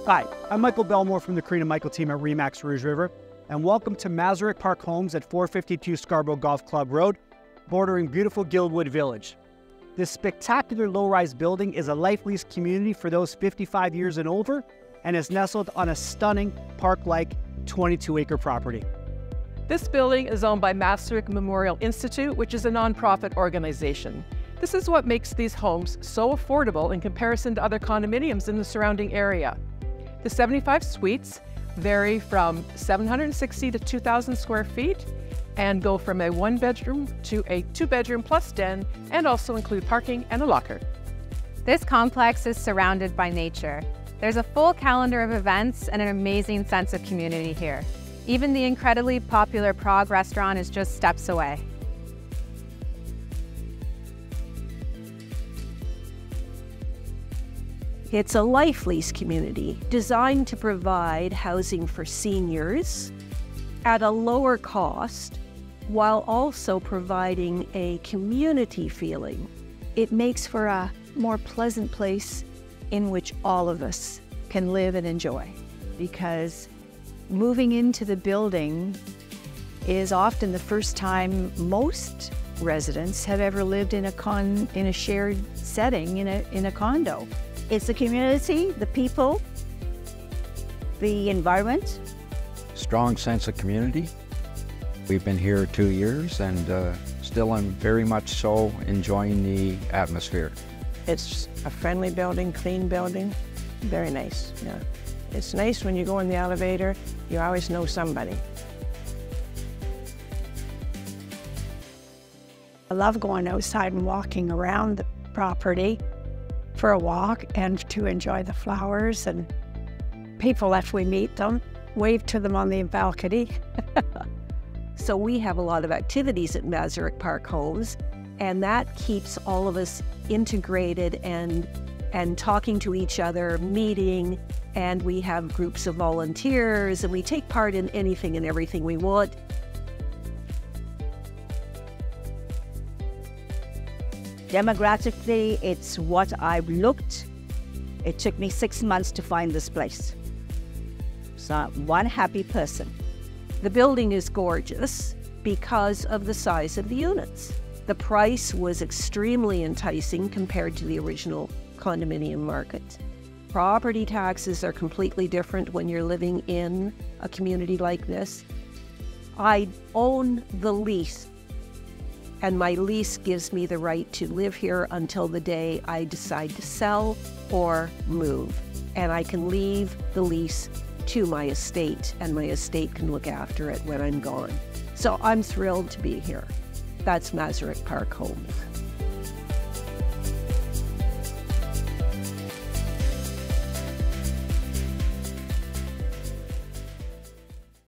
Hi, I'm Michael Belmore from the Karina Michael team at RE/MAX Rouge River, and welcome to Masaryk Park Homes at 452 Scarborough Golf Club Road, bordering beautiful Guildwood Village. This spectacular low-rise building is a life-lease community for those 55 years and over, and is nestled on a stunning park-like 22-acre property. This building is owned by Masaryk Memorial Institute, which is a nonprofit organization. This is what makes these homes so affordable in comparison to other condominiums in the surrounding area. The 75 suites vary from 760 to 2,000 square feet and go from a one-bedroom to a two-bedroom plus den, and also include parking and a locker. This complex is surrounded by nature. There's a full calendar of events and an amazing sense of community here. Even the incredibly popular Prague restaurant is just steps away. It's a life lease community designed to provide housing for seniors at a lower cost while also providing a community feeling. It makes for a more pleasant place in which all of us can live and enjoy, because moving into the building is often the first time most residents have ever lived in a shared setting in a condo. It's the community, the people, the environment. Strong sense of community. We've been here 2 years and still am very much so enjoying the atmosphere. It's a friendly building, clean building, very nice, yeah. It's nice when you go in the elevator, you always know somebody. I love going outside and walking around the property for a walk and to enjoy the flowers, and people, if we meet them, wave to them on the balcony. So we have a lot of activities at Masaryk Park Homes, and that keeps all of us integrated and talking to each other, meeting, and we have groups of volunteers, and we take part in anything and everything we want. Demographically, it's what I've looked. It took me 6 months to find this place. So I'm one happy person. The building is gorgeous because of the size of the units. The price was extremely enticing compared to the original condominium market. Property taxes are completely different when you're living in a community like this. I own the lease, and my lease gives me the right to live here until the day I decide to sell or move. And I can leave the lease to my estate, and my estate can look after it when I'm gone. So I'm thrilled to be here. That's Masaryk Park Homes.